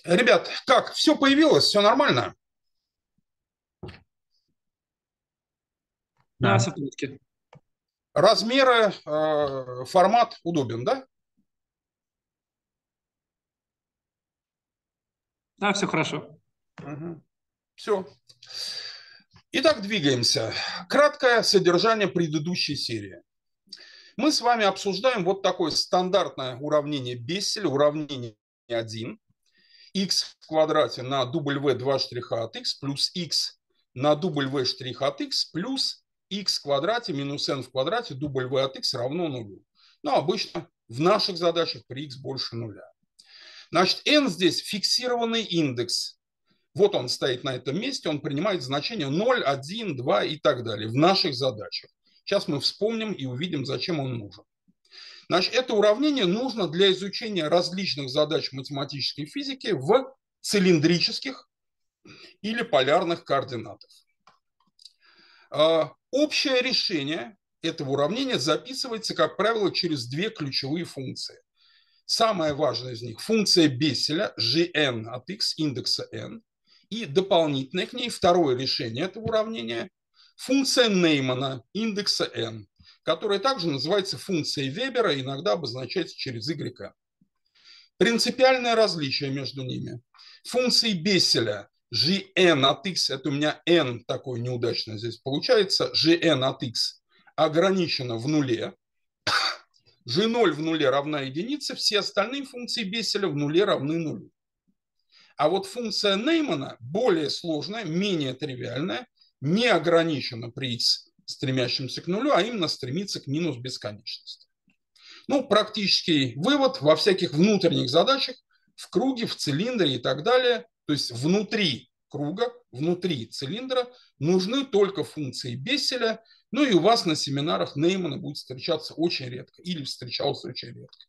Ребят, как? Все появилось? Все нормально? Да, Да, все в порядке. Размеры, формат удобен, да? Да, все хорошо. Все. Итак, двигаемся. Краткое содержание предыдущей серии. Мы с вами обсуждаем вот такое стандартное уравнение Бесселя, уравнение 1. X в квадрате на W 2 штриха от x плюс x на W штрих от x плюс x в квадрате минус n в квадрате W от x равно нулю. Но обычно в наших задачах при x больше нуля. Значит, n здесь фиксированный индекс. Вот он стоит на этом месте, он принимает значение 0, 1, 2 и так далее в наших задачах. Сейчас мы вспомним и увидим, зачем он нужен. Значит, это уравнение нужно для изучения различных задач математической физики в цилиндрических или полярных координатах. Общее решение этого уравнения записывается, как правило, через две ключевые функции. Самая важная из них – функция Бесселя gn от x индекса n. И дополнительное к ней второе решение этого уравнения – функция Неймана индекса n, которая также называется функцией Вебера, иногда обозначается через y. Принципиальное различие между ними. Функции Бесселя gn от x, это у меня n такое неудачное здесь получается, gn от x ограничено в нуле, g0 в нуле равна единице, все остальные функции Бесселя в нуле равны нулю. А вот функция Неймана более сложная, менее тривиальная, не ограничена при x стремящемся к нулю, а именно стремится к минус бесконечности. Ну, практический вывод: во всяких внутренних задачах, в круге, в цилиндре и так далее, то есть внутри круга, внутри цилиндра, нужны только функции Бесселя. Ну и у вас на семинарах Неймана будет встречаться очень редко или встречался очень редко.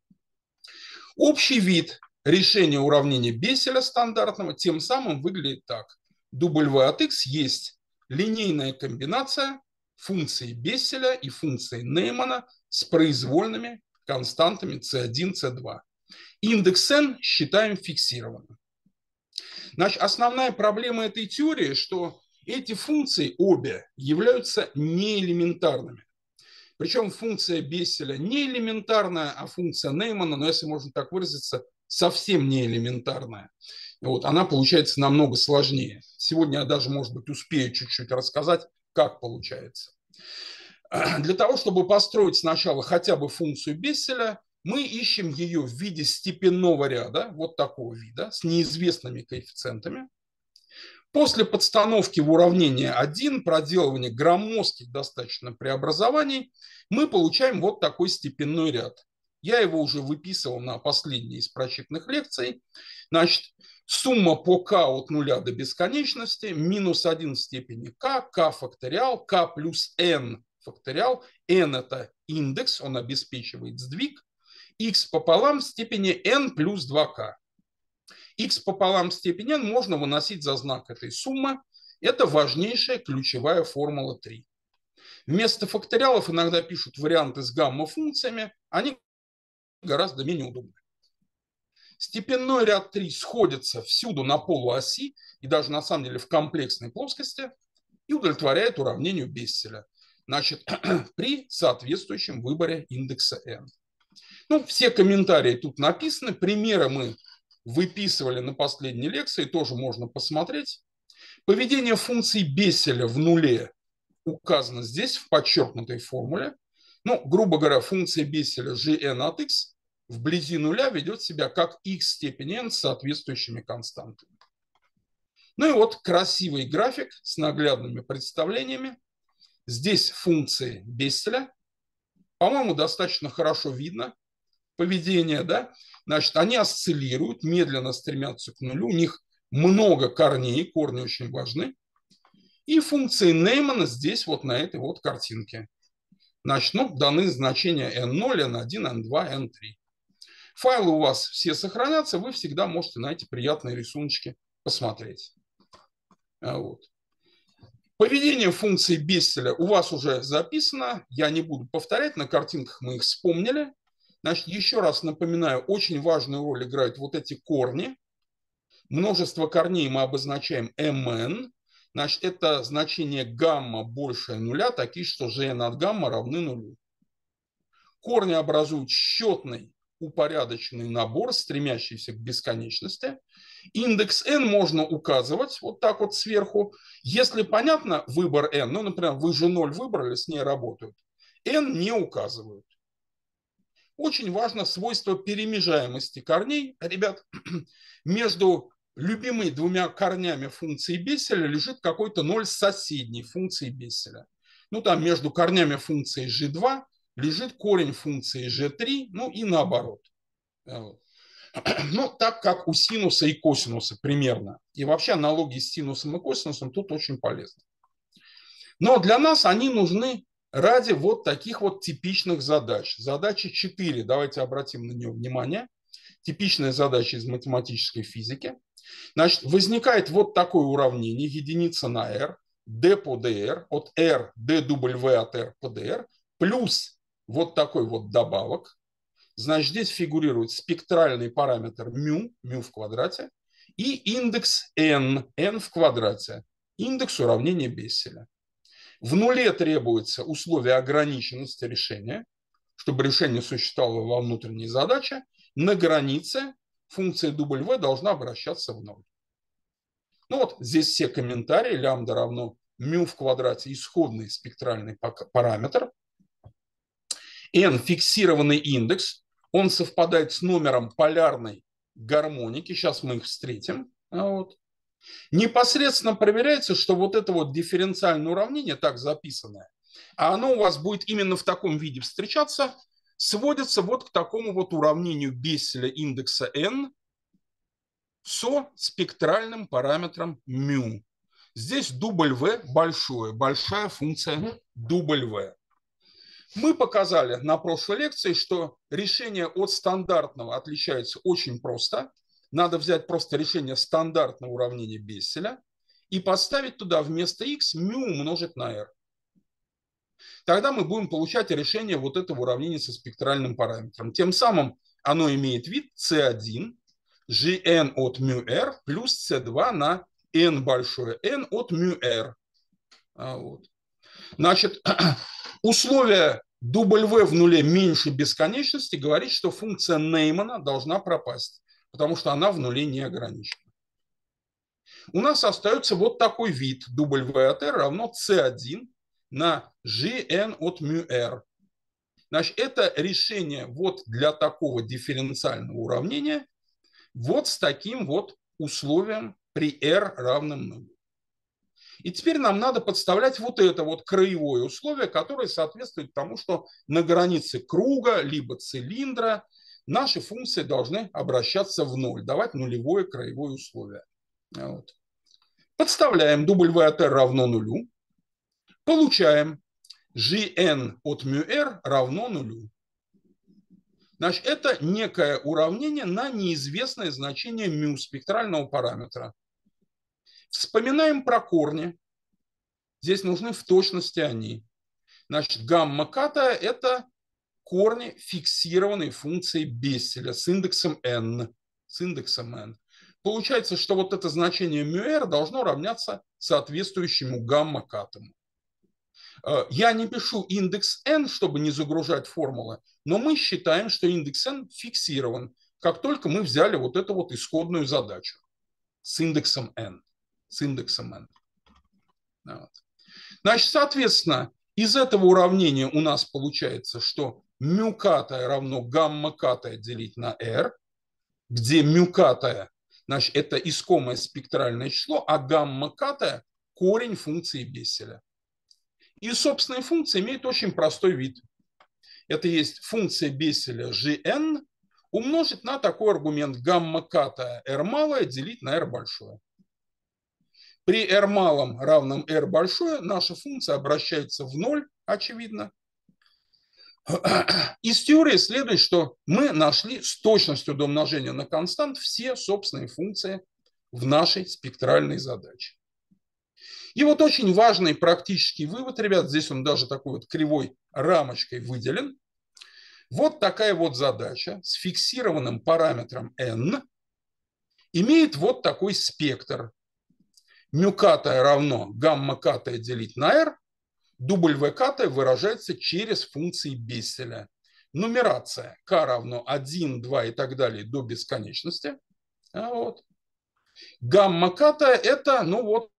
Общий вид решения уравнения Бесселя стандартного тем самым выглядит так. W от x есть линейная комбинация функции Бесселя и функции Неймана с произвольными константами c1, c2. Индекс n считаем фиксированным. Значит, основная проблема этой теории, что эти функции обе являются неэлементарными. Причем функция Бесселя не элементарная, а функция Неймана, но если можно так выразиться, совсем не элементарная. Вот, она получается намного сложнее. Сегодня я даже, может быть, успею чуть-чуть рассказать, как получается. Для того, чтобы построить сначала хотя бы функцию Бесселя, мы ищем ее в виде степенного ряда, вот такого вида, с неизвестными коэффициентами. После подстановки в уравнение 1, проделывания громоздких достаточно преобразований, мы получаем вот такой степенной ряд. Я его уже выписывал на последней из прочитанных лекций. Значит, сумма по k от нуля до бесконечности минус 1 в степени k, k факториал, k плюс n факториал. N – это индекс, он обеспечивает сдвиг. X пополам в степени n плюс 2k. X пополам степень n можно выносить за знак этой суммы. Это важнейшая ключевая формула 3. Вместо факториалов иногда пишут варианты с гамма-функциями. Они гораздо менее удобны. Степенной ряд 3 сходится всюду на полуоси и даже на самом деле в комплексной плоскости и удовлетворяет уравнению Бесселя. Значит, при соответствующем выборе индекса n. Ну, все комментарии тут написаны. Примеры мы выписывали на последней лекции, тоже можно посмотреть. Поведение функции Бесселя в нуле указано здесь в подчеркнутой формуле. Ну, грубо говоря, функция Бесселя gn от x вблизи нуля ведет себя как x степень n с соответствующими константами. Ну и вот красивый график с наглядными представлениями. Здесь функции Бесселя. По-моему, достаточно хорошо видно поведение, да? Значит, они осциллируют, медленно стремятся к нулю, у них много корней, корни очень важны. И функции Неймана здесь вот на этой вот картинке. Значит, ну, даны значения n0, n1, n2, n3. Файлы у вас все сохранятся, вы всегда можете на эти приятные рисуночки посмотреть. Вот. Поведение функции Бесселя у вас уже записано, я не буду повторять, на картинках мы их вспомнили. Значит, еще раз напоминаю, очень важную роль играют вот эти корни. Множество корней мы обозначаем mn. Значит, это значение гамма больше нуля, такие, что gn от гамма равны нулю. Корни образуют счетный упорядоченный набор, стремящийся к бесконечности. Индекс n можно указывать вот так вот сверху. Если понятно выбор n, ну, например, вы же 0 выбрали, с ней работают, n не указывают. Очень важно свойство перемежаемости корней. Ребят, между любимыми двумя корнями функции Бесселя лежит какой-то ноль соседней функции Бесселя. Ну, там между корнями функции g2 лежит корень функции g3, ну и наоборот. Ну, так как у синуса и косинуса примерно. И вообще аналогии с синусом и косинусом тут очень полезны. Но для нас они нужны ради вот таких вот типичных задач. Задача 4, давайте обратим на нее внимание. Типичная задача из математической физики. Значит, возникает вот такое уравнение, единица на r, d по dr, от r dw от r по dr, плюс вот такой вот добавок. Значит, здесь фигурирует спектральный параметр μ, μ в квадрате, и индекс n, n в квадрате, индекс уравнения Бесселя. В нуле требуется условие ограниченности решения, чтобы решение существовало во внутренней задаче. На границе функция w должна обращаться в ноль. Ну вот здесь все комментарии. Лямбда равно μ в квадрате, исходный спектральный параметр. n – фиксированный индекс. Он совпадает с номером полярной гармоники. Сейчас мы их встретим. Вот. Непосредственно проверяется, что вот это вот дифференциальное уравнение, так записанное, а оно у вас будет именно в таком виде встречаться, сводится вот к такому вот уравнению Бесселя индекса n со спектральным параметром μ. Здесь W большое, большая функция W. Мы показали на прошлой лекции, что решение от стандартного отличается очень просто. Надо взять просто решение стандартного уравнения Бесселя и поставить туда вместо x μ умножить на r. Тогда мы будем получать решение вот этого уравнения со спектральным параметром. Тем самым оно имеет вид c1 gn от μr плюс c2 на n большое n от μr. Вот. Значит, условие W в нуле меньше бесконечности говорит, что функция Неймана должна пропасть, потому что она в нуле не ограничена. У нас остается вот такой вид. W от R равно C1 на Gn от μr. Значит, это решение вот для такого дифференциального уравнения вот с таким вот условием при R равном нулю. И теперь нам надо подставлять вот это вот краевое условие, которое соответствует тому, что на границе круга либо цилиндра наши функции должны обращаться в ноль, давать нулевое краевое условие. Вот. Подставляем W от R равно нулю, получаем Gn от μr равно нулю. Значит, это некое уравнение на неизвестное значение μ спектрального параметра. Вспоминаем про корни. Здесь нужны в точности они. Значит, гамма-ката – это корни фиксированной функции Бесселя с индексом n. Получается, что вот это значение μr должно равняться соответствующему гамма-катому. Я не пишу индекс n, чтобы не загружать формулы, но мы считаем, что индекс n фиксирован, как только мы взяли вот эту вот исходную задачу с индексом n. Вот. Значит, соответственно, из этого уравнения у нас получается, что μ-катая равно гамма-катая делить на r, где μ-катая, значит, это искомое спектральное число, а гамма-катая – корень функции Бесселя. И собственная функция имеет очень простой вид. Это есть функция Бесселя gn умножить на такой аргумент гамма-катая r малое делить на r большое. При r малом равном r большое наша функция обращается в ноль, очевидно. Из теории следует, что мы нашли с точностью до умножения на констант все собственные функции в нашей спектральной задаче. И вот очень важный практический вывод, ребят, здесь он даже такой вот кривой рамочкой выделен. Вот такая вот задача с фиксированным параметром n имеет вот такой спектр. Мю катая равно гамма катая делить на r, дубль v катая выражается через функции Бесселя. Нумерация k равно 1, 2 и так далее до бесконечности. Вот. Гамма катая это, ну вот,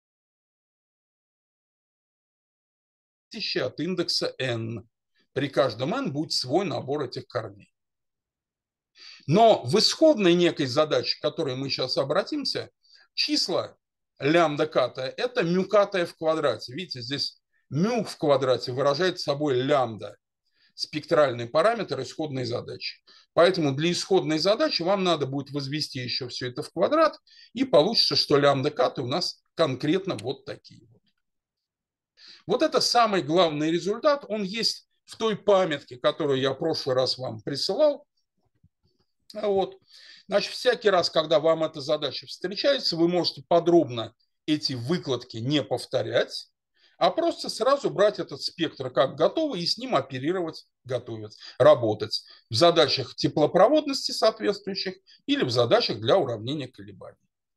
от индекса n. При каждом n будет свой набор этих корней. Но в исходной некой задаче, к которой мы сейчас обратимся, числа лямбда катая – это мю катая в квадрате. Видите, здесь мю в квадрате выражает собой лямбда, спектральный параметр исходной задачи. Поэтому для исходной задачи вам надо будет возвести еще все это в квадрат, и получится, что лямбда каты у нас конкретно вот такие. Вот это самый главный результат. Он есть в той памятке, которую я в прошлый раз вам присылал. Вот. Значит, всякий раз, когда вам эта задача встречается, вы можете подробно эти выкладки не повторять, а просто сразу брать этот спектр как готовый и с ним оперировать, готовить, работать в задачах теплопроводности соответствующих или в задачах для уравнения колебаний.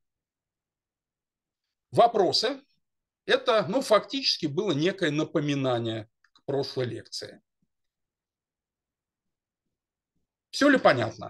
Вопросы? Это, ну, фактически было некое напоминание к прошлой лекции. Все ли понятно?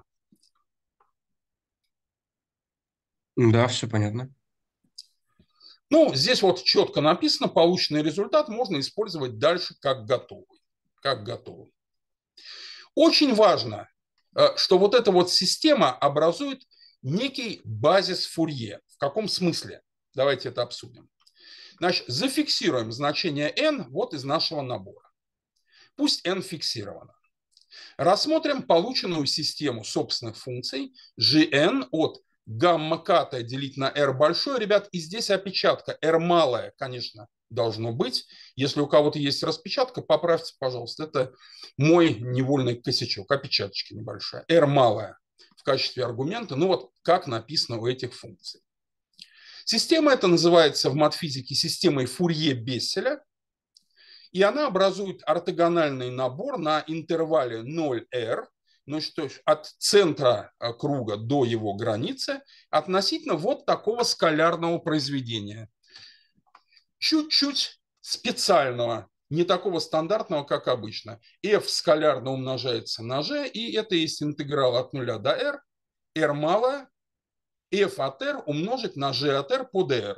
Да, все понятно. Ну, здесь вот четко написано, полученный результат можно использовать дальше как готовый. Как готовый. Очень важно, что вот эта вот система образует некий базис Фурье. В каком смысле? Давайте это обсудим. Значит, зафиксируем значение n вот из нашего набора. Пусть n фиксировано. Рассмотрим полученную систему собственных функций gn от гамма катая делить на r большое. Ребят, и здесь опечатка r малая, конечно, должно быть. Если у кого-то есть распечатка, поправьте, пожалуйста. Это мой невольный косячок. Опечаточка небольшая. R малая в качестве аргумента. Ну вот как написано у этих функций. Система эта называется в матфизике системой Фурье-Бесселя. И она образует ортогональный набор на интервале 0r, ну, что от центра круга до его границы относительно вот такого скалярного произведения. Чуть-чуть специального, не такого стандартного, как обычно. F скалярно умножается на g, и это есть интеграл от 0 до r, r малое, f от r умножить на g от r по dr.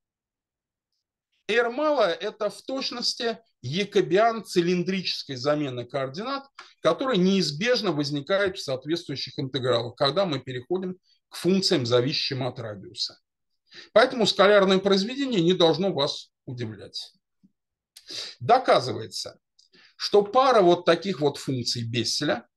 R малое – это в точности якобиан цилиндрической замены координат, который неизбежно возникает в соответствующих интегралах, когда мы переходим к функциям, зависящим от радиуса. Поэтому скалярное произведение не должно вас удивлять. Доказывается, что пара вот таких вот функций Бесселя,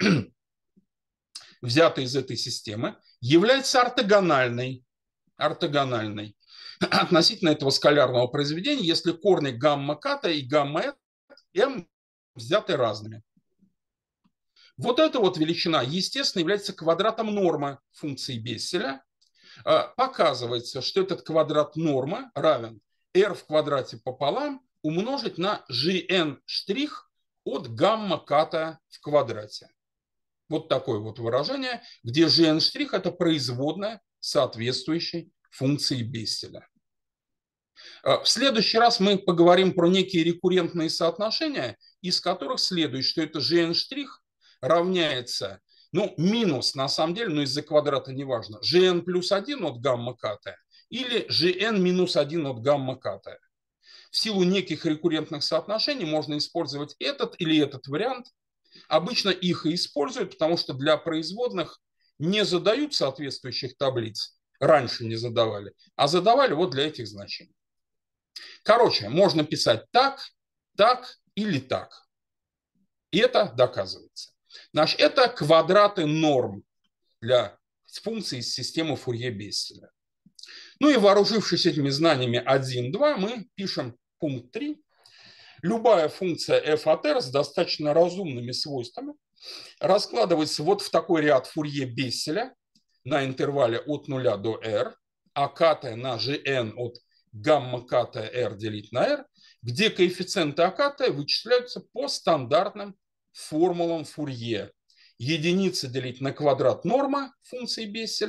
взятая из этой системы, является ортогональной относительно этого скалярного произведения, если корни гамма ката и гамма m взяты разными. Вот эта вот величина, естественно, является квадратом нормы функции Бесселя. Показывается, что этот квадрат нормы равен r в квадрате пополам умножить на gn' от гамма ката в квадрате. Вот такое вот выражение, где gn' это производная соответствующей функции Бесселя. В следующий раз мы поговорим про некие рекуррентные соотношения, из которых следует, что это gn' равняется, ну, минус, на самом деле, но из-за квадрата неважно, gn плюс 1 от гамма ката или gn минус 1 от гамма ката. В силу неких рекуррентных соотношений можно использовать этот или этот вариант. Обычно их и используют, потому что для производных не задают соответствующих таблиц, раньше не задавали, а задавали вот для этих значений. Короче, можно писать так, так или так. И это доказывается. Значит, это квадраты норм для функций из системы Фурье-Бесселя. Ну и вооружившись этими знаниями 1, 2, мы пишем пункт 3. Любая функция f от r с достаточно разумными свойствами раскладывается вот в такой ряд Фурье-Бесселя на интервале от 0 до r, а катая на gn от гамма катая r делить на r, где коэффициенты акатая вычисляются по стандартным формулам Фурье. Единица делить на квадрат норма функции Бесселя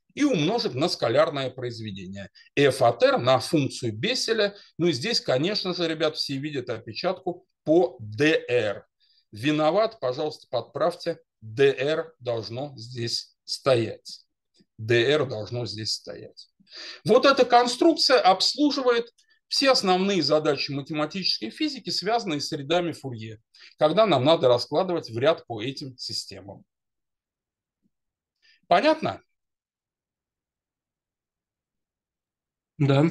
и умножить на скалярное произведение. F от R на функцию Бесселя. Ну и здесь, конечно же, ребят, все видят опечатку по dr. Виноват, пожалуйста, подправьте. dr должно здесь стоять. dr должно здесь стоять. Вот эта конструкция обслуживает все основные задачи математической физики, связанные с рядами Фурье, когда нам надо раскладывать в ряд по этим системам. Понятно? Да.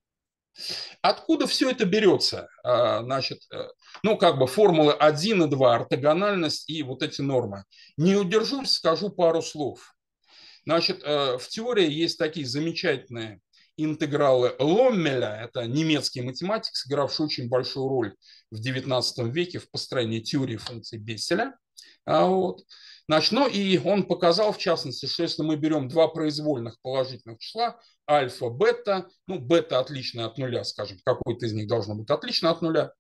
Откуда все это берется? Значит, ну, как бы формулы 1 и 2, ортогональность и вот эти нормы. Не удержусь, скажу пару слов. Значит, в теории есть такие замечательные интегралы Ломмеля, это немецкий математик, сыгравший очень большую роль в XIX веке в построении теории функций Бесселя. Вот. Значит, ну и он показал, в частности, что если мы берем два произвольных положительных числа, альфа, бета, ну, бета отличная от нуля, скажем, какой-то из них должно быть отлично от нуля,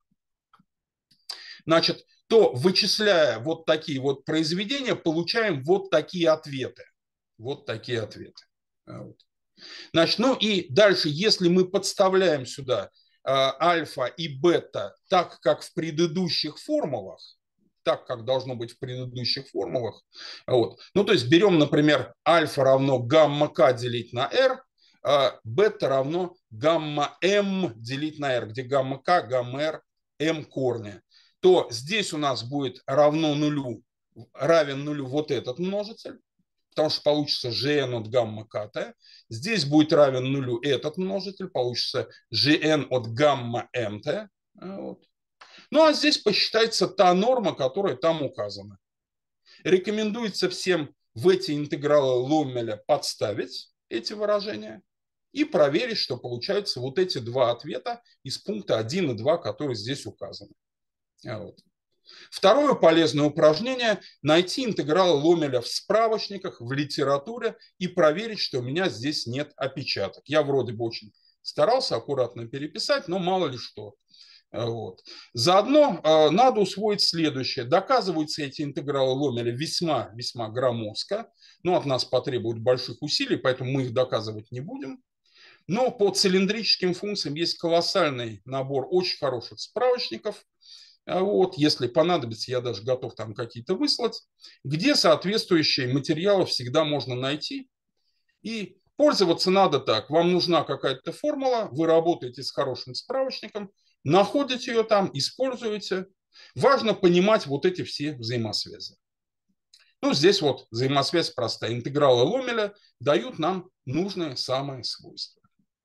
значит, то, вычисляя вот такие вот произведения, получаем вот такие ответы. Вот такие ответы. Вот. Значит, ну и дальше, если мы подставляем сюда альфа и бета так, как в предыдущих формулах, так, как должно быть в предыдущих формулах, вот. Ну, то есть берем, например, альфа равно гамма к делить на r, бета равно гамма m делить на r, где гамма к, гамма r, m корня, то здесь у нас будет равно нулю, равен нулю вот этот множитель, потому что получится gn от гамма кт. Здесь будет равен нулю этот множитель, получится gn от гамма mt. Вот. Ну а здесь посчитается та норма, которая там указана. Рекомендуется всем в эти интегралы Ломмеля подставить эти выражения и проверить, что получаются вот эти два ответа из пункта 1 и 2, которые здесь указаны. Вот. Второе полезное упражнение – найти интегралы Ломмеля в справочниках, в литературе и проверить, что у меня здесь нет опечаток. Я вроде бы очень старался аккуратно переписать, но мало ли что. Вот. Заодно надо усвоить следующее. Доказываются эти интегралы Ломмеля весьма громоздко, но от нас потребуют больших усилий, поэтому мы их доказывать не будем. Но по цилиндрическим функциям есть колоссальный набор очень хороших справочников. Вот, если понадобится, я даже готов там какие-то выслать, где соответствующие материалы всегда можно найти. И пользоваться надо так. Вам нужна какая-то формула, вы работаете с хорошим справочником, находите ее там, используете. Важно понимать вот эти все взаимосвязи. Ну, здесь вот взаимосвязь простая. Интегралы Ломмеля дают нам нужное самое свойство.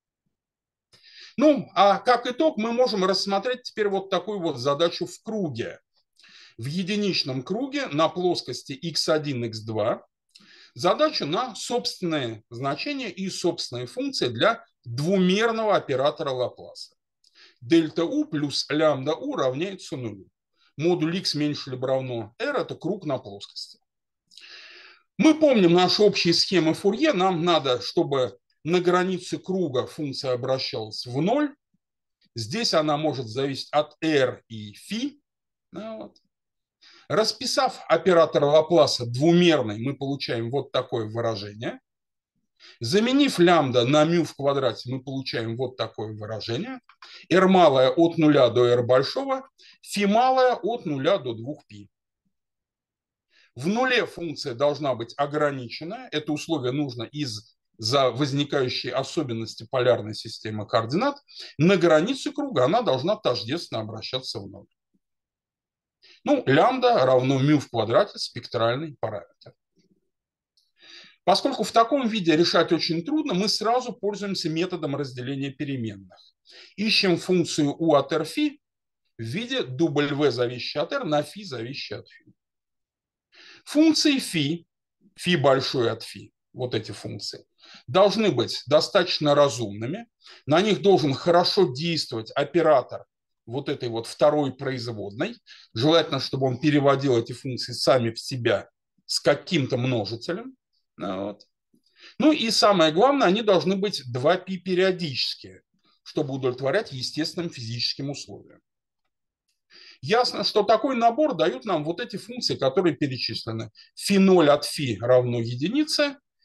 Ну, а как итог мы можем рассмотреть теперь вот такую вот задачу в круге. В единичном круге на плоскости x1, x2 задачу на собственные значения и собственные функции для двумерного оператора Лапласа. Дельта U плюс лямбда U равняется нулю. Модуль x меньше либо равно r – это круг на плоскости. Мы помним наши общие схемы Фурье. Нам надо, чтобы на границе круга функция обращалась в ноль. Здесь она может зависеть от r и φ. Вот. Расписав оператор Лапласа двумерный, мы получаем вот такое выражение. Заменив лямбда на μ в квадрате, мы получаем вот такое выражение. R малое от 0 до R большого, φ малое от 0 до 2π. В нуле функция должна быть ограниченная. Это условие нужно из-за возникающей особенности полярной системы координат. На границе круга она должна тождественно обращаться в ноль. Ну, лямбда равно μ в квадрате, спектральный параметр. Поскольку в таком виде решать очень трудно, мы сразу пользуемся методом разделения переменных. Ищем функцию u от r φ в виде w зависящей от r на φ зависящей от φ. Функции φ большой от φ, вот эти функции, должны быть достаточно разумными. На них должен хорошо действовать оператор вот этой вот второй производной. Желательно, чтобы он переводил эти функции сами в себя с каким-то множителем. Вот. Ну и самое главное, они должны быть 2π периодические, чтобы удовлетворять естественным физическим условиям. Ясно, что такой набор дают нам вот эти функции, которые перечислены. φ0 от φ равно единице,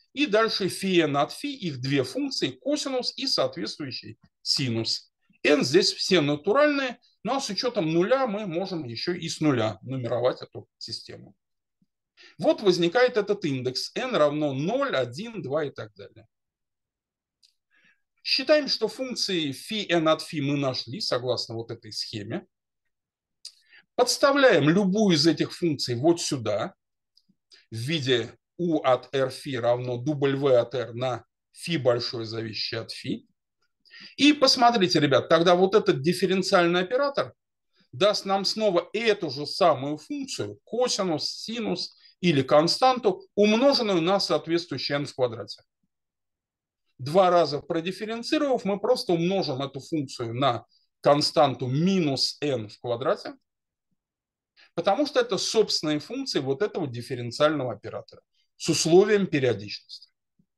И дальше φn от φ, их две функции, косинус и соответствующий синус. n здесь все натуральные, но с учетом нуля мы можем еще и с нуля нумеровать эту систему. Вот возникает этот индекс n равно 0, 1, 2 и так далее. Считаем, что функции φn от φ мы нашли согласно вот этой схеме. Подставляем любую из этих функций вот сюда в виде u от rφ равно w от r на φ большое, зависящее от φ. И посмотрите, ребят, тогда вот этот дифференциальный оператор даст нам снова эту же самую функцию, косинус, синус или константу, умноженную на соответствующий n в квадрате. Два раза продифференцировав, мы просто умножим эту функцию на константу минус n в квадрате, потому что это собственные функции вот этого дифференциального оператора с условием периодичности.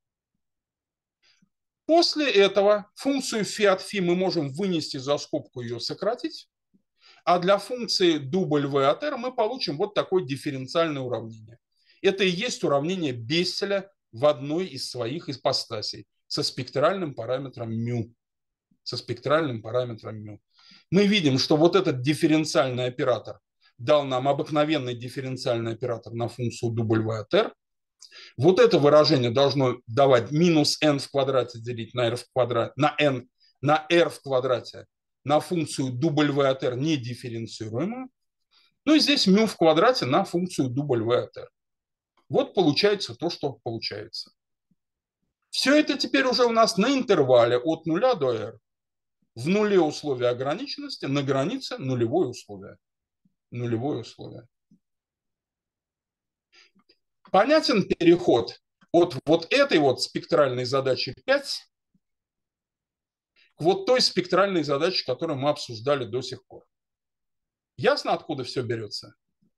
После этого функцию φ от φ мы можем вынести за скобку, ее сократить, а для функции w от r мы получим вот такое дифференциальное уравнение. Это и есть уравнение Бесселя в одной из своих ипостасей со спектральным параметром μ. Мы видим, что вот этот дифференциальный оператор дал нам обыкновенный дифференциальный оператор на функцию w от r. Вот это выражение должно давать минус n в квадрате делить на r в квадрате, на r в квадрате на функцию w от r недифференцируемую. Ну и здесь μ в квадрате на функцию w от r. Вот получается то, что получается. Все это теперь уже у нас на интервале от 0 до r. В нуле условие ограниченности, на границе нулевое условие. Понятен переход от вот этой вот спектральной задачи 5 к вот той спектральной задаче, которую мы обсуждали до сих пор. Ясно, откуда все берется?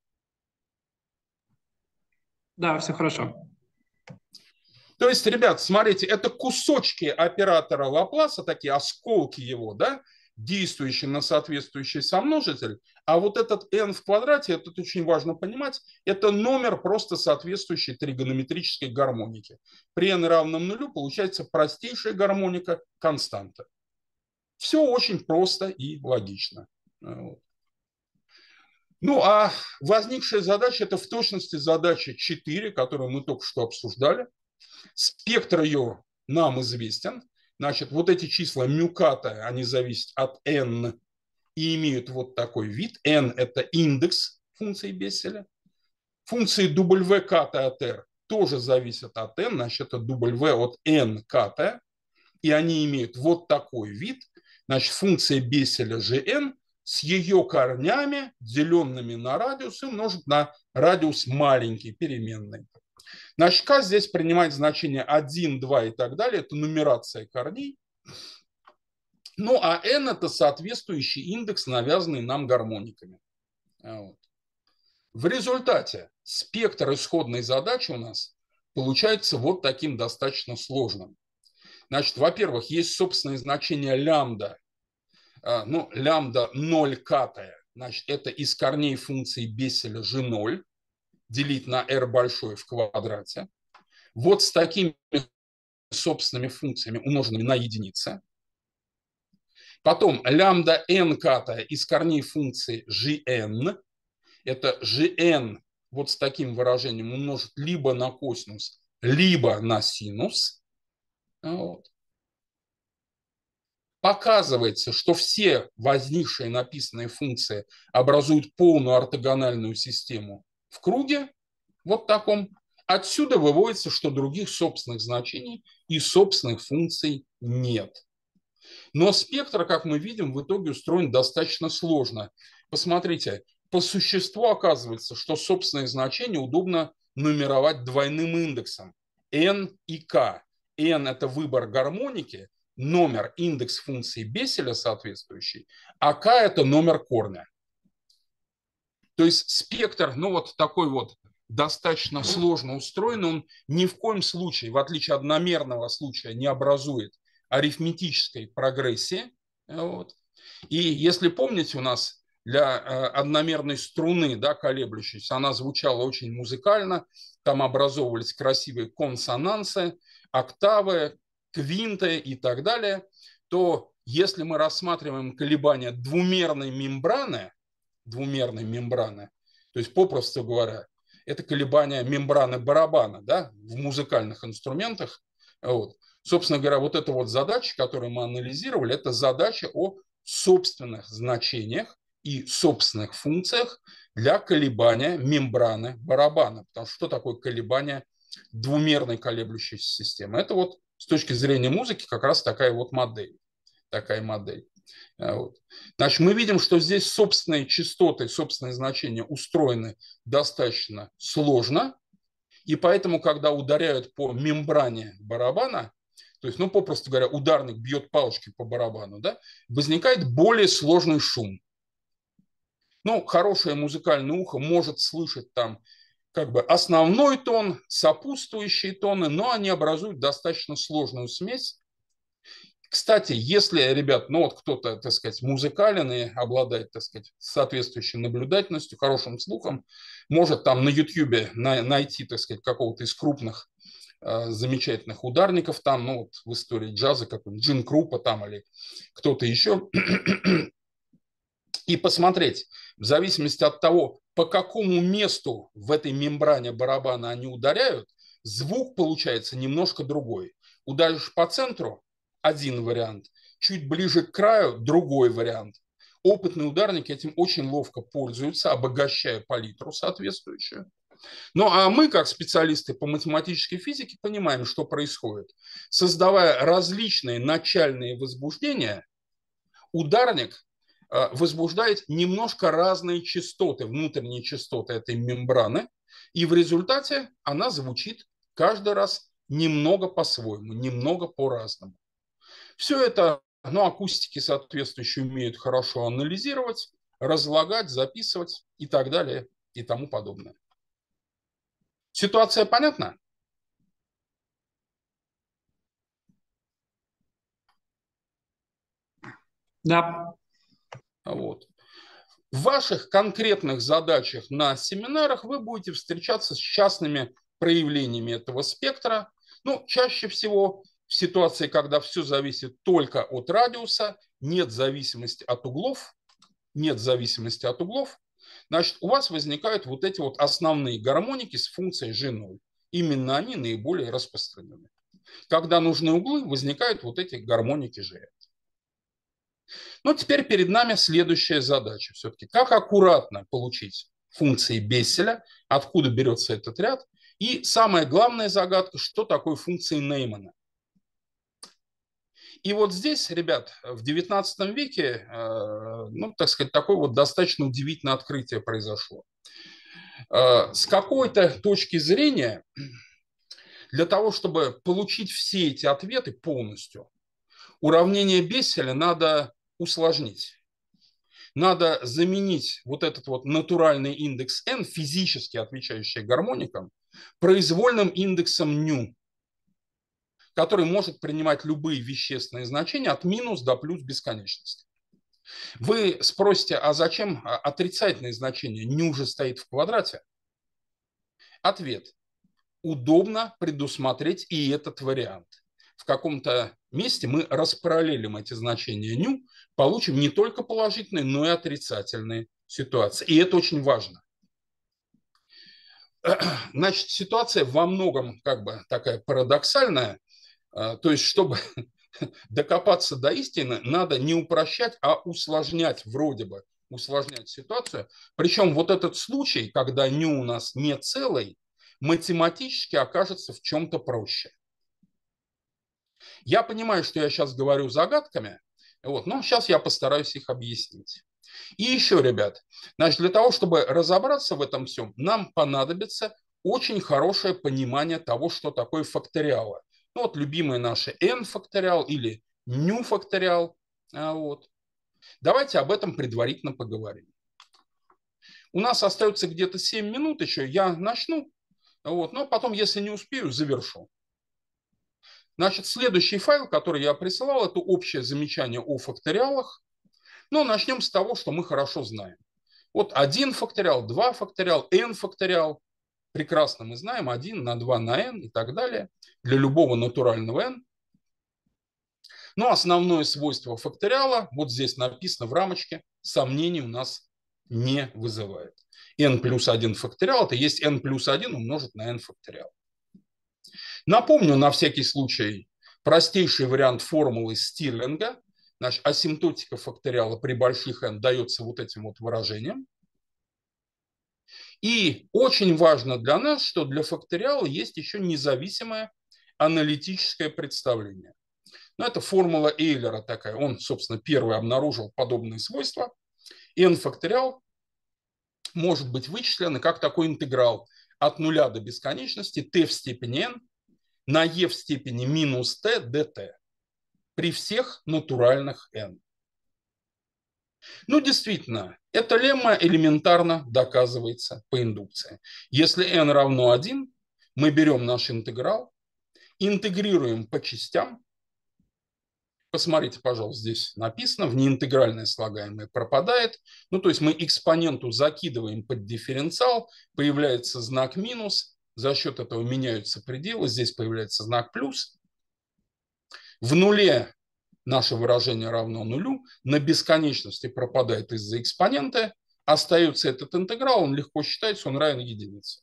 Да, все хорошо. То есть, ребят, смотрите, это кусочки оператора Лапласа, такие осколки его, да, действующие на соответствующий сомножитель, а вот этот n в квадрате, это очень важно понимать, это номер просто соответствующей тригонометрической гармоники. При n равном нулю получается простейшая гармоника константа. Все очень просто и логично. Ну, а возникшая задача – это в точности задача 4, которую мы только что обсуждали. Спектр ее нам известен. Значит, вот эти числа μ-ката, они зависят от n и имеют вот такой вид. n – это индекс функции Бесселя. Функции w-ката от r тоже зависят от n, значит, это w от n-ката. И они имеют вот такой вид. Значит, функция Бесселя gn с ее корнями, деленными на радиус, и умножить на радиус маленький, переменный. Значит, k здесь принимает значение 1, 2 и так далее. Это нумерация корней. Ну, а n – это соответствующий индекс, навязанный нам гармониками. Вот. В результате спектр исходной задачи у нас получается вот таким достаточно сложным. Значит, во-первых, есть собственное значение лямбда. Ну, лямбда 0 катая. Значит, это из корней функции Бесселя g0 делить на r большое в квадрате. Вот с такими собственными функциями, умноженными на единицы. Потом лямбда n катая из корней функции gn. Это gn вот с таким выражением умножить либо на косинус, либо на синус. Вот. Показывается, что все возникшие написанные функции образуют полную ортогональную систему в круге, вот таком. Отсюда выводится, что других собственных значений и собственных функций нет. Но спектр, как мы видим, в итоге устроен достаточно сложно. Посмотрите, по существу оказывается, что собственные значения удобно нумеровать двойным индексом n и k. n – это выбор гармоники, номер, индекс функции Бесселя соответствующий, а k – это номер корня. То есть спектр, ну вот такой вот достаточно сложно устроен, он ни в коем случае, в отличие от одномерного случая, не образует арифметической прогрессии. Вот. И если помните, у нас для одномерной струны, да, колеблющейся, она звучала очень музыкально, там образовывались красивые консонансы, октавы, квинты и так далее, то если мы рассматриваем колебания двумерной мембраны, то есть, попросту говоря, это колебания мембраны барабана, да, в музыкальных инструментах. Вот. Собственно говоря, вот эта вот задача, которую мы анализировали, это задача о собственных значениях и собственных функциях для колебания мембраны барабана. Потому что такое колебание двумерной колеблющейся системы? Это вот с точки зрения музыки как раз такая вот модель. Такая модель. Вот. Значит, мы видим, что здесь собственные частоты, собственные значения устроены достаточно сложно, и поэтому, когда ударяют по мембране барабана, то есть, ну, попросту говоря, ударник бьет палочкой по барабану, да, возникает более сложный шум. Ну, хорошее музыкальное ухо может слышать там как бы основной тон, сопутствующие тоны, но они образуют достаточно сложную смесь. Кстати, если, ребят, ну вот кто-то, так сказать, музыкален и обладает, так сказать, соответствующей наблюдательностью, хорошим слухом, может там на YouTube найти, так сказать, какого-то из крупных замечательных ударников там, ну вот в истории джаза, как Джин Крупа там или кто-то еще, и посмотреть, в зависимости от того, по какому месту в этой мембране барабана они ударяют, звук получается немножко другой. Ударишь по центру – один вариант, чуть ближе к краю – другой вариант. Опытные ударники этим очень ловко пользуются, обогащая палитру соответствующую. Ну а мы, как специалисты по математической физике, понимаем, что происходит. Создавая различные начальные возбуждения, ударник возбуждает немножко разные частоты, внутренние частоты этой мембраны, и в результате она звучит каждый раз немного по-своему, немного по-разному. Все это, ну, акустики соответствующие умеют хорошо анализировать, разлагать, записывать и так далее и тому подобное. Ситуация понятна? Да. Вот. В ваших конкретных задачах на семинарах вы будете встречаться с частными проявлениями этого спектра. Ну, чаще всего в ситуации, когда все зависит только от радиуса, нет зависимости от углов, значит, у вас возникают вот эти вот основные гармоники с функцией G0. Именно они наиболее распространены. Когда нужны углы, возникают вот эти гармоники G. Но теперь перед нами следующая задача все-таки. Как аккуратно получить функции Бесселя, откуда берется этот ряд, и самая главная загадка, что такое функции Неймана. И вот здесь, ребят, в XIX веке, ну, так сказать, такое вот достаточно удивительное открытие произошло. С какой-то точки зрения, для того, чтобы получить все эти ответы полностью, уравнение Бесселя надо усложнить. Надо заменить вот этот вот натуральный индекс n, физически отвечающий гармоникам, произвольным индексом νu, который может принимать любые вещественные значения от минус до плюс бесконечности. Вы спросите, а зачем отрицательные значения? Νu же стоит в квадрате. Ответ. Удобно предусмотреть и этот вариант. В каком-то месте мы распараллелим эти значения νu, получим не только положительные, но и отрицательные ситуации. И это очень важно. Значит, ситуация во многом как бы такая парадоксальная. То есть, чтобы докопаться до истины, надо не упрощать, а усложнять, вроде бы усложнять ситуацию. Причем вот этот случай, когда νu у нас не целый, математически окажется в чем-то проще. Я понимаю, что я сейчас говорю загадками, вот, но сейчас я постараюсь их объяснить. И еще, ребят, значит, для того, чтобы разобраться в этом всем, нам понадобится очень хорошее понимание того, что такое факториалы. Ну, вот любимые наши n факториал или νu факториал. Вот. Давайте об этом предварительно поговорим. У нас остается где-то 7 минут еще, я начну, вот, но потом, если не успею, завершу. Значит, следующий файл, который я присылал, это общее замечание о факториалах. Но начнем с того, что мы хорошо знаем. Вот 1 факториал, 2 факториал, n факториал. Прекрасно мы знаем 1 на 2 на n и так далее. Для любого натурального n. Но основное свойство факториала, вот здесь написано в рамочке, сомнений у нас не вызывает. n плюс 1 факториал – это есть n плюс 1 умножить на n факториал. Напомню на всякий случай простейший вариант формулы Стирлинга. Значит, асимптотика факториала при больших n дается вот этим вот выражением. И очень важно для нас, что для факториала есть еще независимое аналитическое представление. Но это формула Эйлера такая. Он, собственно, первый обнаружил подобные свойства. n факториал может быть вычислен как такой интеграл от нуля до бесконечности t в степени n на e в степени минус t dt при всех натуральных n. Ну, действительно, эта лемма элементарно доказывается по индукции. Если n равно 1, мы берем наш интеграл, интегрируем по частям. Посмотрите, пожалуйста, здесь написано, внеинтегральное слагаемое пропадает. Ну, то есть мы экспоненту закидываем под дифференциал, появляется знак минус, за счет этого меняются пределы, здесь появляется знак плюс. В нуле наше выражение равно нулю, на бесконечности пропадает из-за экспонента, остается этот интеграл, он легко считается, он равен единице.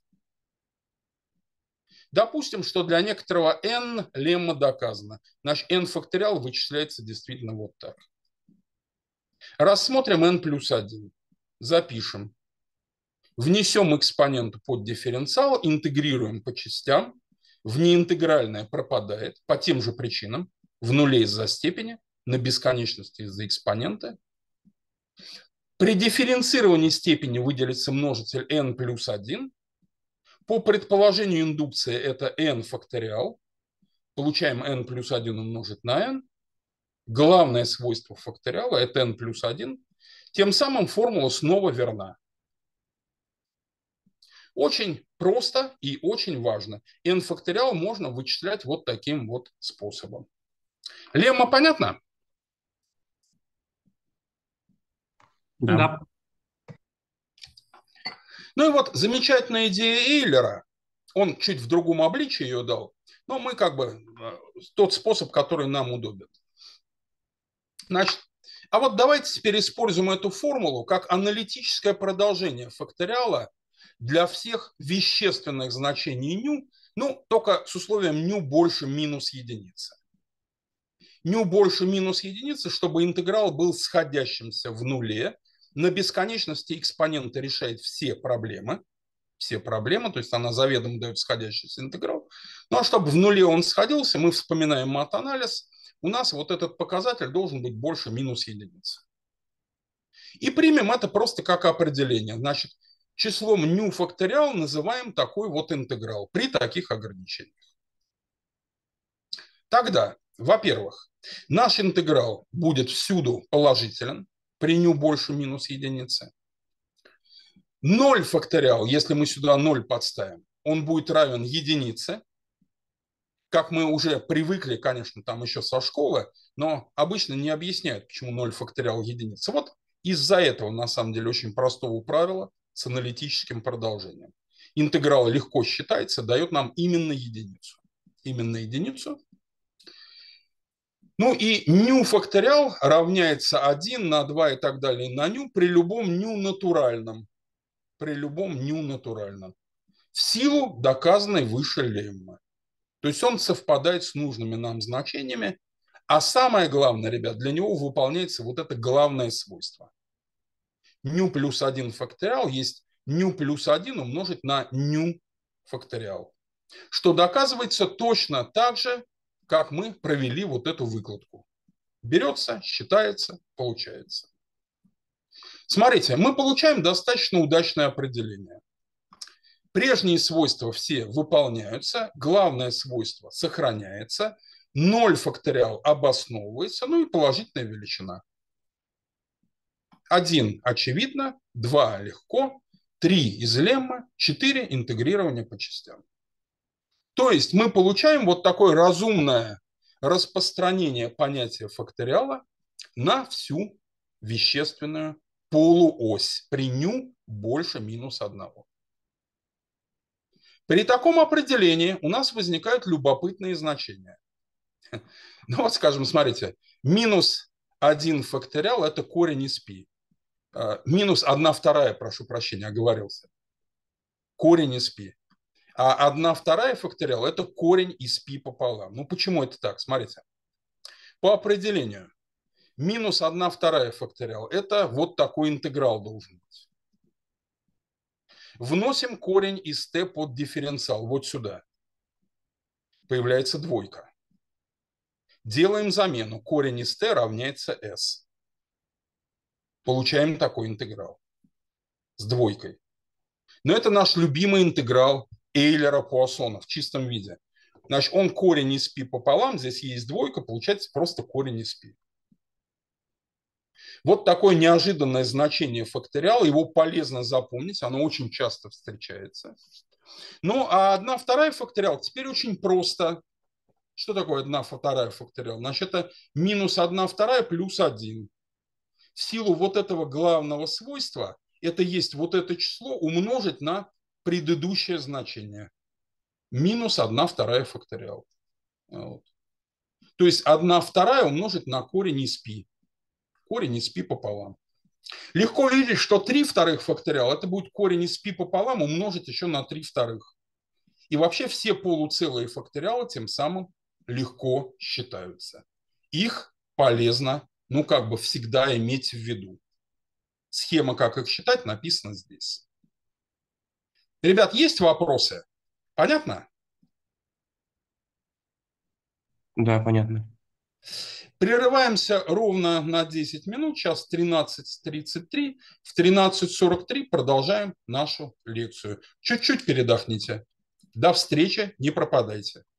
Допустим, что для некоторого n лемма доказана. Наш n факториал вычисляется действительно вот так. Рассмотрим n плюс 1. Запишем. Внесем экспоненту под дифференциал, интегрируем по частям. Внеинтегральное пропадает по тем же причинам. В нуле из-за степени, на бесконечности из-за экспонента. При дифференцировании степени выделится множитель n плюс 1. По предположению индукции это n факториал. Получаем n плюс 1 умножить на n. Главное свойство факториала – это n плюс 1. Тем самым формула снова верна. Очень просто и очень важно. n факториал можно вычислять вот таким вот способом. Лемма понятно? Да. Ну и вот замечательная идея Эйлера. Он чуть в другом обличии ее дал, но мы как бы тот способ, который нам удобен. Значит, а вот давайте теперь используем эту формулу как аналитическое продолжение факториала для всех вещественных значений ню, ну, только с условием ню больше минус единицы. Ню больше минус единицы, чтобы интеграл был сходящимся в нуле, на бесконечности экспонента решает все проблемы, то есть она заведомо дает сходящийся интеграл. Ну а чтобы в нуле он сходился, мы вспоминаем мат-анализ, у нас вот этот показатель должен быть больше минус единицы. И примем это просто как определение. Значит, числом ню факториал называем такой вот интеграл при таких ограничениях. Тогда, во-первых, наш интеграл будет всюду положителен при ню больше минус единицы. 0 факториал, если мы сюда 0 подставим, он будет равен единице. Как мы уже привыкли, конечно, там еще со школы, но обычно не объясняют, почему 0 факториал единица. Вот из-за этого, на самом деле, очень простого правила с аналитическим продолжением. Интеграл легко считается, дает нам именно единицу. Именно единицу. Ну и ню факториал равняется 1 на 2 и так далее на ню при любом ню натуральном. При любом ню натуральном. В силу доказанной выше леммы. То есть он совпадает с нужными нам значениями. А самое главное, ребят, для него выполняется вот это главное свойство. Ню плюс 1 факториал есть ню плюс 1 умножить на ню факториал. Что доказывается точно так же, как мы провели вот эту выкладку. Берется, считается, получается. Смотрите, мы получаем достаточно удачное определение. Прежние свойства все выполняются, главное свойство сохраняется, 0 факториал обосновывается, ну и положительная величина. 1 очевидно, 2 легко, 3 из леммы, 4 интегрирование по частям. То есть мы получаем вот такое разумное распространение понятия факториала на всю вещественную полуось при ню больше -1. При таком определении у нас возникают любопытные значения. Ну вот, скажем, смотрите, -1 факториал – это корень из π. -1/2, прошу прощения, оговорился. Корень из π. А 1/2 факториал – это корень из π пополам. Ну почему это так? Смотрите. По определению, -1/2 факториал – это вот такой интеграл должен быть. Вносим корень из t под дифференциал вот сюда. Появляется двойка. Делаем замену. Корень из t равняется s. Получаем такой интеграл с двойкой. Но это наш любимый интеграл Эйлера-Пуассона в чистом виде. Значит, он корень из π пополам, здесь есть двойка, получается просто корень из π. Вот такое неожиданное значение факториала, его полезно запомнить, оно очень часто встречается. Ну, а 1/2 факториал теперь очень просто. Что такое 1/2 факториал? Значит, это -1/2 плюс 1. В силу вот этого главного свойства, это есть вот это число умножить на предыдущее значение. -1/2 факториал. Вот. То есть 1/2 умножить на корень из π. Корень из π пополам. Легко видеть, что 3/2 факториал это будет корень из π пополам умножить еще на 3/2. И вообще все полуцелые факториалы тем самым легко считаются. Их полезно, ну как бы всегда иметь в виду. Схема, как их считать, написана здесь. Ребят, есть вопросы? Понятно? Да, понятно. Прерываемся ровно на 10 минут. Сейчас 13:33. В 13:43 продолжаем нашу лекцию. Чуть-чуть передохните. До встречи, не пропадайте.